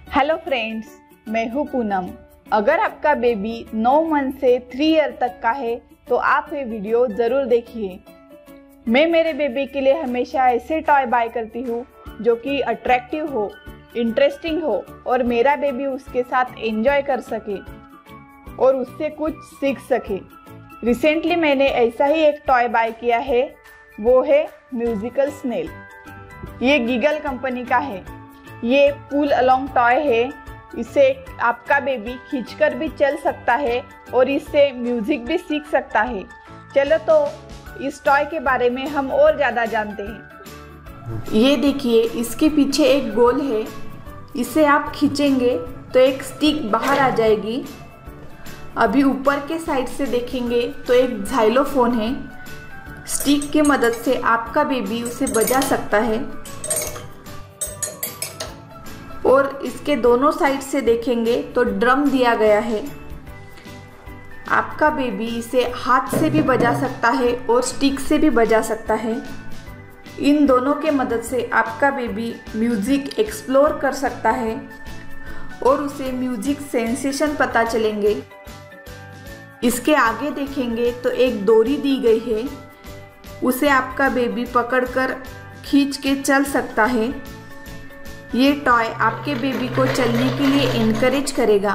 Hello friends, मैं हूँ पूनम। अगर आपका बेबी 9 मंथ से 3 ईयर तक का है तो आप ये वीडियो ज़रूर देखिए। मैं मेरे बेबी के लिए हमेशा ऐसे टॉय बाय करती हूँ जो कि अट्रैक्टिव हो, इंटरेस्टिंग हो और मेरा बेबी उसके साथ एंजॉय कर सके और उससे कुछ सीख सके। रिसेंटली मैंने ऐसा ही एक टॉय बाय किया है, वो है म्यूजिकल स्नेल। ये गीगल कंपनी का है। ये पुल अलोंग टॉय है। इसे आपका बेबी खींचकर भी चल सकता है और इससे म्यूजिक भी सीख सकता है। चलो तो इस टॉय के बारे में हम और ज़्यादा जानते हैं। ये देखिए, इसके पीछे एक गोल है। इसे आप खींचेंगे तो एक स्टिक बाहर आ जाएगी। अभी ऊपर के साइड से देखेंगे तो एक झाइलोफोन है। स्टिक की मदद से आपका बेबी उसे बजा सकता है। और इसके दोनों साइड से देखेंगे तो ड्रम दिया गया है। आपका बेबी इसे हाथ से भी बजा सकता है और स्टिक से भी बजा सकता है। इन दोनों के मदद से आपका बेबी म्यूजिक एक्सप्लोर कर सकता है और उसे म्यूजिक सेंसेशन पता चलेंगे। इसके आगे देखेंगे तो एक डोरी दी गई है। उसे आपका बेबी पकड़कर खींच के चल सकता है। ये टॉय आपके बेबी को चलने के लिए इनकरेज करेगा।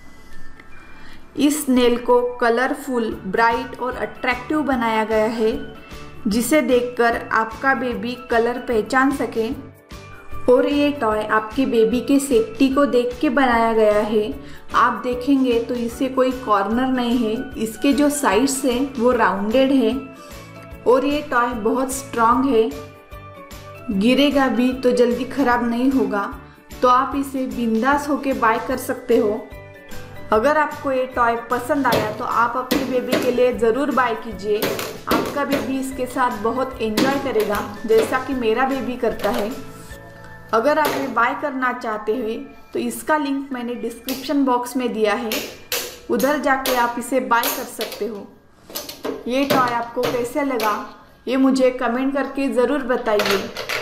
इस स्नेल को कलरफुल, ब्राइट और अट्रैक्टिव बनाया गया है, जिसे देखकर आपका बेबी कलर पहचान सके। और ये टॉय आपके बेबी के सेफ्टी को देख के बनाया गया है। आप देखेंगे तो इसे कोई कॉर्नर नहीं है। इसके जो साइड्स हैं वो राउंडेड है और ये टॉय बहुत स्ट्रॉन्ग है। गिरेगा भी तो जल्दी खराब नहीं होगा। तो आप इसे बिंदास होके बाय कर सकते हो। अगर आपको ये टॉय पसंद आया तो आप अपने बेबी के लिए ज़रूर बाय कीजिए। आपका बेबी इसके साथ बहुत एंजॉय करेगा, जैसा कि मेरा बेबी करता है। अगर आप ये बाय करना चाहते हैं तो इसका लिंक मैंने डिस्क्रिप्शन बॉक्स में दिया है, उधर जाके आप इसे बाय कर सकते हो। ये टॉय आपको कैसे लगा ये मुझे कमेंट करके ज़रूर बताइए।